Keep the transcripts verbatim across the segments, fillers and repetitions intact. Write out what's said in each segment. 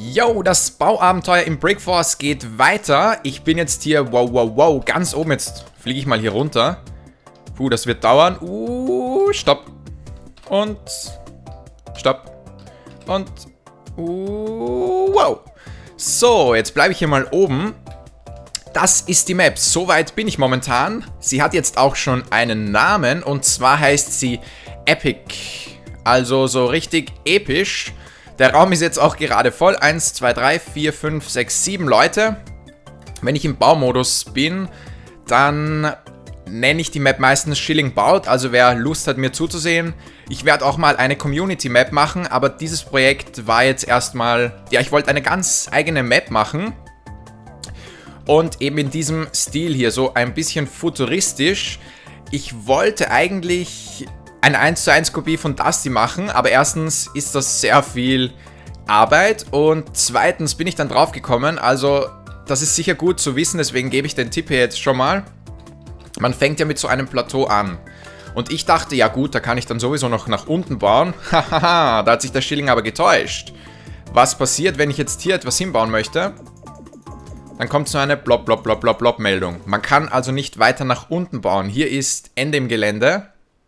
Yo, das Bauabenteuer im Brickforce geht weiter. Ich bin jetzt hier, wow, wow, wow, ganz oben. Jetzt fliege ich mal hier runter. Puh, das wird dauern. Uh, stopp. Und stopp. Und uh, wow. So, jetzt bleibe ich hier mal oben. Das ist die Map. Soweit bin ich momentan. Sie hat jetzt auch schon einen Namen. Und zwar heißt sie Epic. Also so richtig episch. Der Raum ist jetzt auch gerade voll. eins, zwei, drei, vier, fünf, sechs, sieben Leute. Wenn ich im Baumodus bin, dann nenne ich die Map meistens Schilling baut. Also wer Lust hat, mir zuzusehen. Ich werde auch mal eine Community-Map machen, aber dieses Projekt war jetzt erstmal... Ja, ich wollte eine ganz eigene Map machen. Und eben in diesem Stil hier, so ein bisschen futuristisch. Ich wollte eigentlich eine eins zu eins Kopie von Dusty machen, aber erstens ist das sehr viel Arbeit und zweitens bin ich dann drauf gekommen, also das ist sicher gut zu wissen, deswegen gebe ich den Tipp hier jetzt schon mal. Man fängt ja mit so einem Plateau an und ich dachte, ja gut, da kann ich dann sowieso noch nach unten bauen. Hahaha, da hat sich der Schilling aber getäuscht. Was passiert, wenn ich jetzt hier etwas hinbauen möchte? Dann kommt so eine Blop, Blop, Blop, Blop, Blop Meldung. Man kann also nicht weiter nach unten bauen. Hier ist Ende im Gelände.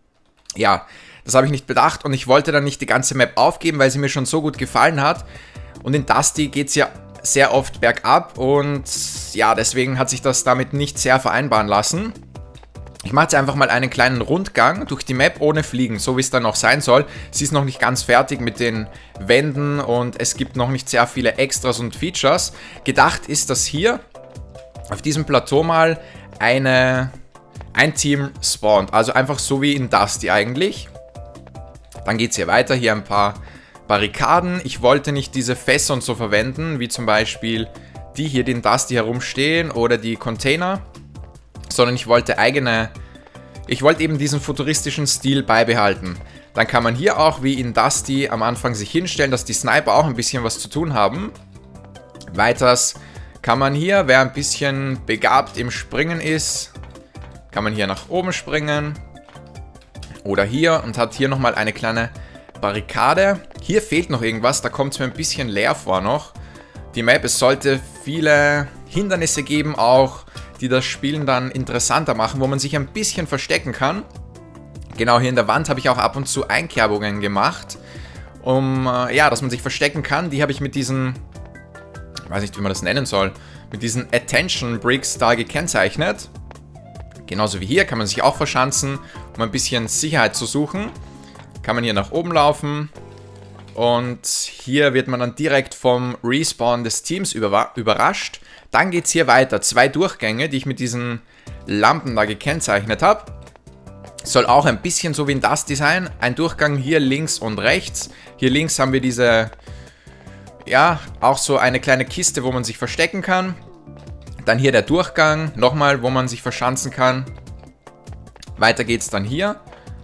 Ja, das habe ich nicht bedacht und ich wollte dann nicht die ganze Map aufgeben, weil sie mir schon so gut gefallen hat. Und in Dusty geht es ja sehr oft bergab und ja, deswegen hat sich das damit nicht sehr vereinbaren lassen. Ich mache jetzt einfach mal einen kleinen Rundgang durch die Map ohne Fliegen, so wie es dann auch sein soll. Sie ist noch nicht ganz fertig mit den Wänden und es gibt noch nicht sehr viele Extras und Features. Gedacht ist, dass hier auf diesem Plateau mal eine... ein Team spawnt, also einfach so wie in Dusty eigentlich. Dann geht es hier weiter, hier ein paar Barrikaden. Ich wollte nicht diese Fässer und so verwenden, wie zum Beispiel die hier, die in Dusty herumstehen oder die Container, sondern ich wollte eigene, ich wollte eben diesen futuristischen Stil beibehalten. Dann kann man hier auch wie in Dusty am Anfang sich hinstellen, dass die Sniper auch ein bisschen was zu tun haben. Weiters kann man hier, wer ein bisschen begabt im Springen ist, kann man hier nach oben springen oder hier und hat hier nochmal eine kleine Barrikade. Hier fehlt noch irgendwas, da kommt es mir ein bisschen leer vor noch. Die Map, es sollte viele Hindernisse geben auch, die das Spielen dann interessanter machen, wo man sich ein bisschen verstecken kann. Genau hier in der Wand habe ich auch ab und zu Einkerbungen gemacht, um, äh, ja, dass man sich verstecken kann. Die habe ich mit diesen, ich weiß nicht, wie man das nennen soll, mit diesen Attention Bricks da gekennzeichnet. Genauso wie hier kann man sich auch verschanzen, um ein bisschen Sicherheit zu suchen. Kann man hier nach oben laufen. Und hier wird man dann direkt vom Respawn des Teams überrascht. Dann geht es hier weiter. Zwei Durchgänge, die ich mit diesen Lampen da gekennzeichnet habe. Soll auch ein bisschen so wie in Dusty sein. Ein Durchgang hier links und rechts. Hier links haben wir diese, ja, auch so eine kleine Kiste, wo man sich verstecken kann. Dann hier der Durchgang, nochmal, wo man sich verschanzen kann. Weiter geht's dann hier.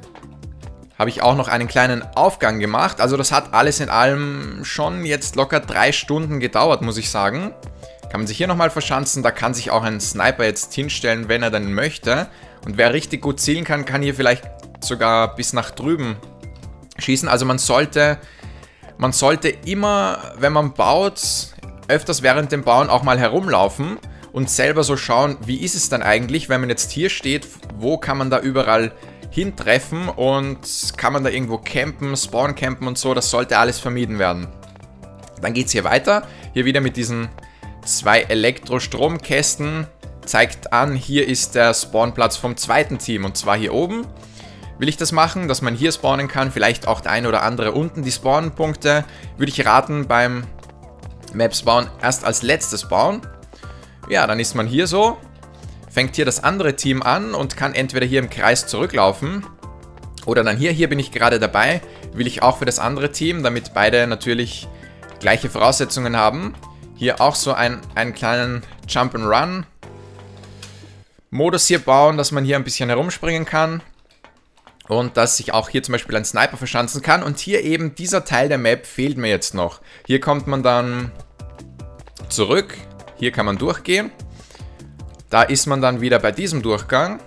Habe ich auch noch einen kleinen Aufgang gemacht. Also das hat alles in allem schon jetzt locker drei Stunden gedauert, muss ich sagen. Kann man sich hier nochmal verschanzen. Da kann sich auch ein Sniper jetzt hinstellen, wenn er dann möchte. Und wer richtig gut zielen kann, kann hier vielleicht sogar bis nach drüben schießen. Also man sollte, man sollte immer, wenn man baut, öfters während dem Bauen auch mal herumlaufen. Und selber so schauen, wie ist es dann eigentlich, wenn man jetzt hier steht, wo kann man da überall hintreffen und kann man da irgendwo campen, spawn campen und so, das sollte alles vermieden werden. Dann geht es hier weiter, hier wieder mit diesen zwei Elektrostromkästen, zeigt an, hier ist der Spawnplatz vom zweiten Team und zwar hier oben. Will ich das machen, dass man hier spawnen kann, vielleicht auch der eine oder andere unten. Die Spawnpunkte würde ich raten beim Map Spawn erst als letztes bauen. Ja, dann ist man hier so, fängt hier das andere Team an und kann entweder hier im Kreis zurücklaufen oder dann hier, hier bin ich gerade dabei, will ich auch für das andere Team, damit beide natürlich gleiche Voraussetzungen haben. Hier auch so ein, einen kleinen Jump-and-Run Modus hier bauen, dass man hier ein bisschen herumspringen kann und dass sich auch hier zum Beispiel ein Sniper verschanzen kann. Und hier eben dieser Teil der Map fehlt mir jetzt noch. Hier kommt man dann zurück. Hier kann man durchgehen. Da ist man dann wieder bei diesem Durchgang.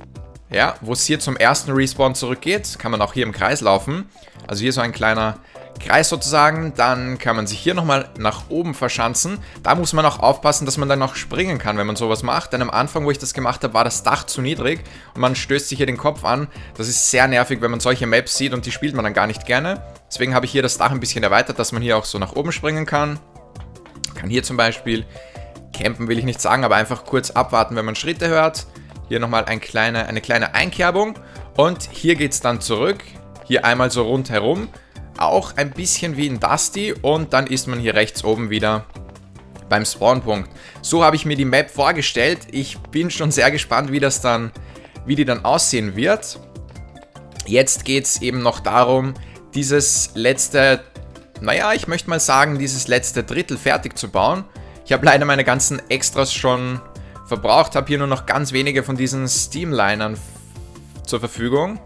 Ja, wo es hier zum ersten Respawn zurückgeht, kann man auch hier im Kreis laufen. Also hier so ein kleiner Kreis sozusagen. Dann kann man sich hier nochmal nach oben verschanzen. Da muss man auch aufpassen, dass man dann noch springen kann, wenn man sowas macht. Denn am Anfang, wo ich das gemacht habe, war das Dach zu niedrig und man stößt sich hier den Kopf an. Das ist sehr nervig, wenn man solche Maps sieht und die spielt man dann gar nicht gerne. Deswegen habe ich hier das Dach ein bisschen erweitert, dass man hier auch so nach oben springen kann. Kann hier zum Beispiel campen, will ich nicht sagen, aber einfach kurz abwarten, wenn man Schritte hört. Hier nochmal ein kleine, eine kleine Einkerbung und hier geht es dann zurück. Hier einmal so rundherum. Auch ein bisschen wie in Dusty und dann ist man hier rechts oben wieder beim Spawnpunkt. So habe ich mir die Map vorgestellt. Ich bin schon sehr gespannt, wie das dann, wie die dann aussehen wird. Jetzt geht es eben noch darum, dieses letzte, naja, ich möchte mal sagen, dieses letzte Drittel fertig zu bauen. Ich habe leider meine ganzen Extras schon verbraucht, habe hier nur noch ganz wenige von diesen Steamlinern zur Verfügung.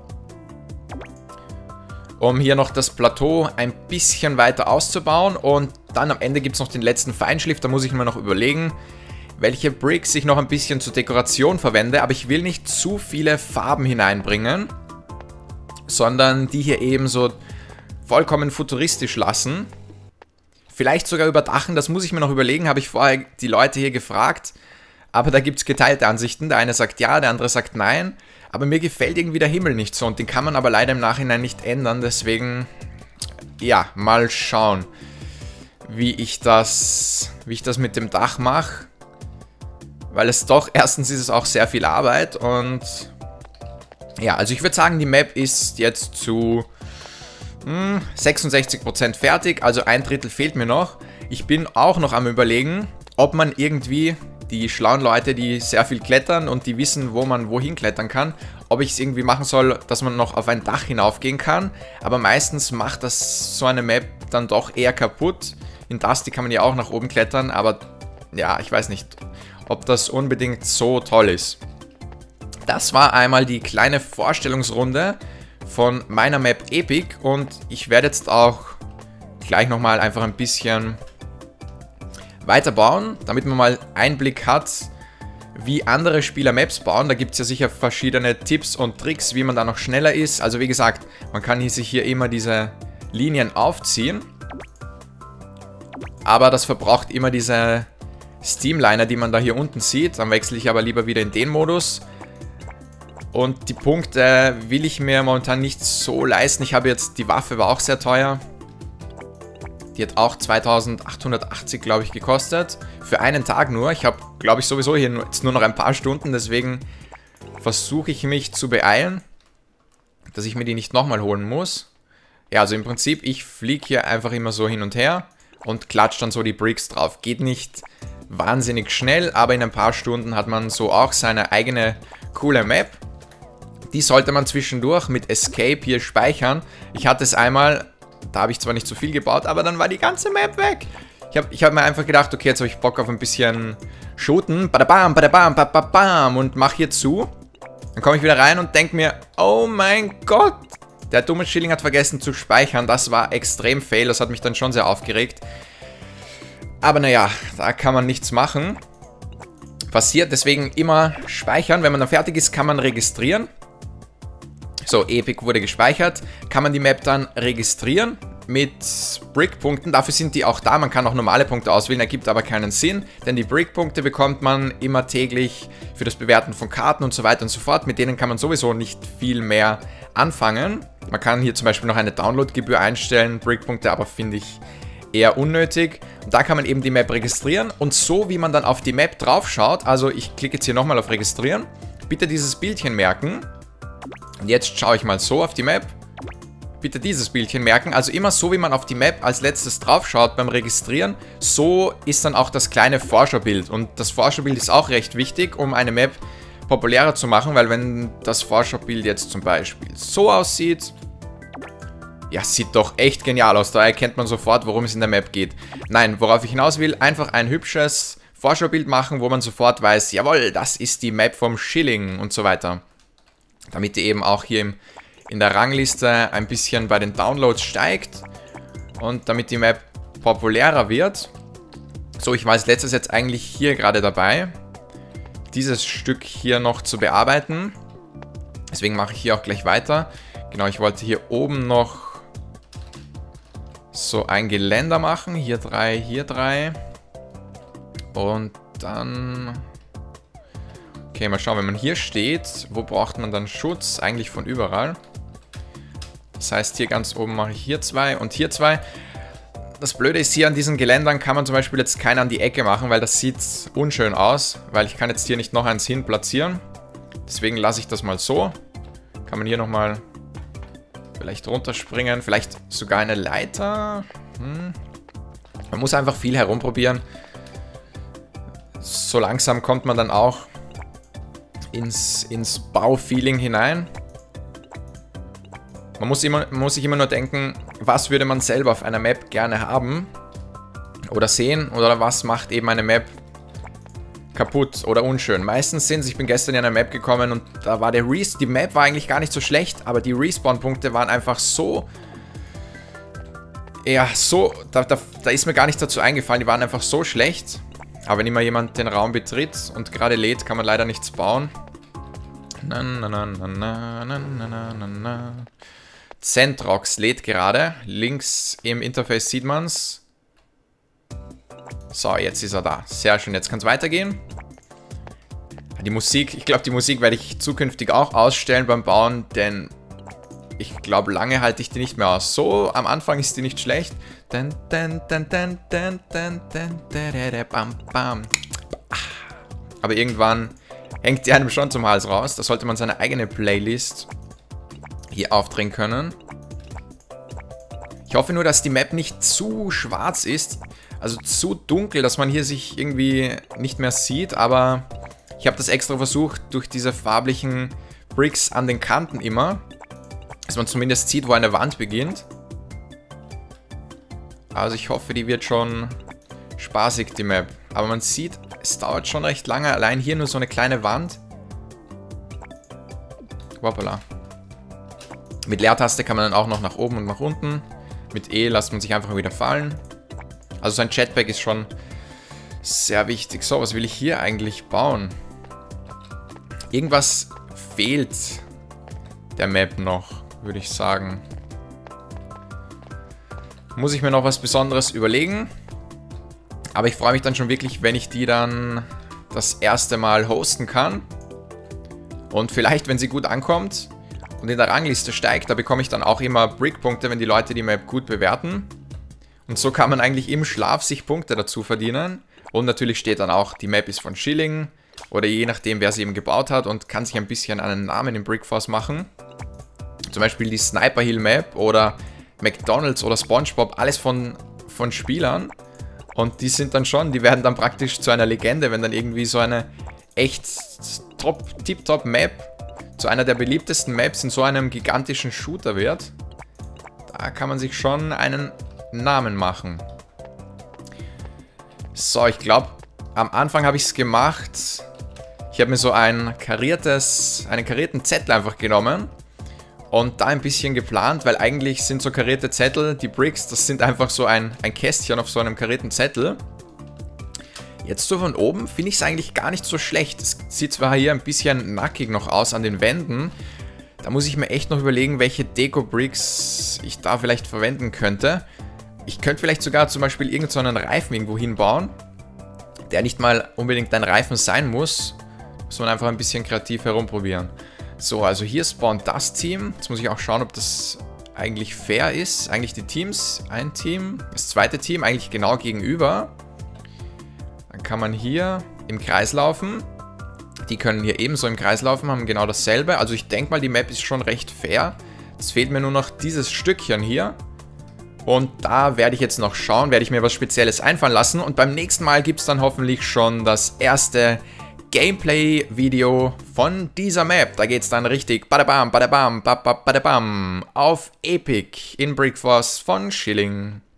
Um hier noch das Plateau ein bisschen weiter auszubauen und dann am Ende gibt es noch den letzten Feinschliff, da muss ich mir noch überlegen, welche Bricks ich noch ein bisschen zur Dekoration verwende, aber ich will nicht zu viele Farben hineinbringen, sondern die hier eben so vollkommen futuristisch lassen. Vielleicht sogar überdachen, das muss ich mir noch überlegen, habe ich vorher die Leute hier gefragt, aber da gibt es geteilte Ansichten, der eine sagt ja, der andere sagt nein. Aber mir gefällt irgendwie der Himmel nicht so und den kann man aber leider im Nachhinein nicht ändern. Deswegen, ja, mal schauen, wie ich das, wie ich das mit dem Dach mache. Weil es doch, erstens ist es auch sehr viel Arbeit und ja, also ich würde sagen, die Map ist jetzt zu hm, sechsundsechzig Prozent fertig. Also ein Drittel fehlt mir noch. Ich bin auch noch am Überlegen, ob man irgendwie die schlauen Leute, die sehr viel klettern und die wissen, wo man wohin klettern kann, ob ich es irgendwie machen soll, dass man noch auf ein Dach hinaufgehen kann. Aber meistens macht das so eine Map dann doch eher kaputt. In Dusty kann man ja auch nach oben klettern, aber ja, ich weiß nicht, ob das unbedingt so toll ist. Das war einmal die kleine Vorstellungsrunde von meiner Map Epic und ich werde jetzt auch gleich nochmal einfach ein bisschen weiterbauen, damit man mal Einblick hat, wie andere Spieler Maps bauen. Da gibt es ja sicher verschiedene Tipps und Tricks, wie man da noch schneller ist. Also wie gesagt, man kann hier sich hier immer diese Linien aufziehen. Aber das verbraucht immer diese Steamliner, die man da hier unten sieht. Dann wechsle ich aber lieber wieder in den Modus. Und die Punkte will ich mir momentan nicht so leisten. Ich habe jetzt, die Waffe war auch sehr teuer. Die hat auch zweitausendachthundertachtzig, glaube ich, gekostet. Für einen Tag nur. Ich habe, glaube ich, sowieso hier nur, jetzt nur noch ein paar Stunden. Deswegen versuche ich mich zu beeilen, dass ich mir die nicht nochmal holen muss. Ja, also im Prinzip, ich fliege hier einfach immer so hin und her und klatsche dann so die Bricks drauf. Geht nicht wahnsinnig schnell, aber in ein paar Stunden hat man so auch seine eigene coole Map. Die sollte man zwischendurch mit Escape hier speichern. Ich hatte es einmal... Da habe ich zwar nicht so viel gebaut, aber dann war die ganze Map weg. Ich habe ich hab mir einfach gedacht, okay, jetzt habe ich Bock auf ein bisschen Shooten. Badabam, badabam, badabam und mache hier zu. Dann komme ich wieder rein und denke mir, oh mein Gott. Der dumme Schilling hat vergessen zu speichern. Das war extrem fail, das hat mich dann schon sehr aufgeregt. Aber naja, da kann man nichts machen. Passiert, deswegen immer speichern. Wenn man dann fertig ist, kann man registrieren. So, Epic wurde gespeichert. Kann man die Map dann registrieren mit Brick-Punkten. Dafür sind die auch da. Man kann auch normale Punkte auswählen, ergibt aber keinen Sinn. Denn die Brick-Punkte bekommt man immer täglich für das Bewerten von Karten und so weiter und so fort. Mit denen kann man sowieso nicht viel mehr anfangen. Man kann hier zum Beispiel noch eine Download-Gebühr einstellen. Brick-Punkte aber finde ich eher unnötig. Und da kann man eben die Map registrieren. Und so wie man dann auf die Map drauf schaut, also ich klicke jetzt hier nochmal auf Registrieren, bitte dieses Bildchen merken. Und jetzt schaue ich mal so auf die Map. Bitte dieses Bildchen merken. Also immer so, wie man auf die Map als letztes drauf schaut beim Registrieren, so ist dann auch das kleine Vorschaubild. Und das Vorschaubild ist auch recht wichtig, um eine Map populärer zu machen, weil wenn das Vorschaubild jetzt zum Beispiel so aussieht, ja, sieht doch echt genial aus. Da erkennt man sofort, worum es in der Map geht. Nein, worauf ich hinaus will, einfach ein hübsches Vorschaubild machen, wo man sofort weiß, jawohl, das ist die Map vom Schilling und so weiter. Damit die eben auch hier im, in der Rangliste ein bisschen bei den Downloads steigt und damit die Map populärer wird. So, ich war als letztes jetzt eigentlich hier gerade dabei, dieses Stück hier noch zu bearbeiten. Deswegen mache ich hier auch gleich weiter. Genau, ich wollte hier oben noch so ein Geländer machen. Hier drei, hier drei. Und dann... Okay, mal schauen, wenn man hier steht, wo braucht man dann Schutz? Eigentlich von überall. Das heißt, hier ganz oben mache ich hier zwei und hier zwei. Das Blöde ist, hier an diesen Geländern kann man zum Beispiel jetzt keinen an die Ecke machen, weil das sieht unschön aus. Weil ich kann jetzt hier nicht noch eins hin platzieren. Deswegen lasse ich das mal so. Kann man hier nochmal vielleicht runterspringen. Vielleicht sogar eine Leiter. Hm. Man muss einfach viel herumprobieren. So langsam kommt man dann auch ins, ins Baufeeling hinein. Man muss, immer, man muss sich immer nur denken, was würde man selber auf einer Map gerne haben oder sehen oder was macht eben eine Map kaputt oder unschön. Meistens sind es, ich bin gestern in eine Map gekommen und da war der Res, die Map war eigentlich gar nicht so schlecht, aber die Respawn-Punkte waren einfach so, ja, so, da, da, da ist mir gar nichts dazu eingefallen, die waren einfach so schlecht. Aber wenn immer jemand den Raum betritt und gerade lädt, kann man leider nichts bauen. Na, na, na, na, na, na, na, na, na. Zentrox lädt gerade. Links im Interface sieht man es. So, jetzt ist er da. Sehr schön, jetzt kann es weitergehen. Die Musik, ich glaube, die Musik werde ich zukünftig auch ausstellen beim Bauen, denn ich glaube, lange halte ich die nicht mehr aus. So, am Anfang ist die nicht schlecht. Aber irgendwann hängt die einem schon zum Hals raus. Da sollte man seine eigene Playlist hier aufdrehen können. Ich hoffe nur, dass die Map nicht zu schwarz ist. Also zu dunkel, dass man hier sich irgendwie nicht mehr sieht. Aber ich habe das extra versucht, durch diese farblichen Bricks an den Kanten immer, dass man zumindest sieht, wo eine Wand beginnt. Also ich hoffe, die wird schon spaßig, die Map. Aber man sieht, es dauert schon recht lange. Allein hier nur so eine kleine Wand. Hoppala. Mit Leertaste kann man dann auch noch nach oben und nach unten. Mit E lässt man sich einfach wieder fallen. Also so ein Jetpack ist schon sehr wichtig. So, was will ich hier eigentlich bauen? Irgendwas fehlt der Map noch, würde ich sagen. Muss ich mir noch was Besonderes überlegen. Aber ich freue mich dann schon wirklich, wenn ich die dann das erste Mal hosten kann. Und vielleicht, wenn sie gut ankommt und in der Rangliste steigt, da bekomme ich dann auch immer Brick-Punkte, wenn die Leute die Map gut bewerten. Und so kann man eigentlich im Schlaf sich Punkte dazu verdienen. Und natürlich steht dann auch, die Map ist von Schilling. Oder je nachdem, wer sie eben gebaut hat und kann sich ein bisschen einen Namen in Brickforce machen. Zum Beispiel die Sniper Hill Map oder McDonald's oder SpongeBob, alles von, von Spielern. Und die sind dann schon, die werden dann praktisch zu einer Legende, wenn dann irgendwie so eine echt top, tip-top Map zu einer der beliebtesten Maps in so einem gigantischen Shooter wird. Da kann man sich schon einen Namen machen. So, ich glaube, am Anfang habe ich es gemacht. Ich habe mir so ein kariertes, einen karierten Zettel einfach genommen. Und da ein bisschen geplant, weil eigentlich sind so karierte Zettel, die Bricks, das sind einfach so ein, ein Kästchen auf so einem karierten Zettel. Jetzt so von oben finde ich es eigentlich gar nicht so schlecht. Es sieht zwar hier ein bisschen nackig noch aus an den Wänden. Da muss ich mir echt noch überlegen, welche Deko-Bricks ich da vielleicht verwenden könnte. Ich könnte vielleicht sogar zum Beispiel irgendeinen so Reifen irgendwo hinbauen, der nicht mal unbedingt ein Reifen sein muss. Muss man einfach ein bisschen kreativ herumprobieren. So, also hier spawnt das Team. Jetzt muss ich auch schauen, ob das eigentlich fair ist. Eigentlich die Teams, ein Team, das zweite Team eigentlich genau gegenüber. Dann kann man hier im Kreis laufen. Die können hier ebenso im Kreis laufen, haben genau dasselbe. Also ich denke mal, die Map ist schon recht fair. Es fehlt mir nur noch dieses Stückchen hier. Und da werde ich jetzt noch schauen, werde ich mir was Spezielles einfallen lassen. Und beim nächsten Mal gibt es dann hoffentlich schon das erste Gameplay-Video von dieser Map. Da geht es dann richtig badabam, badabam, badabam, auf Epic in Brickforce von Schilling.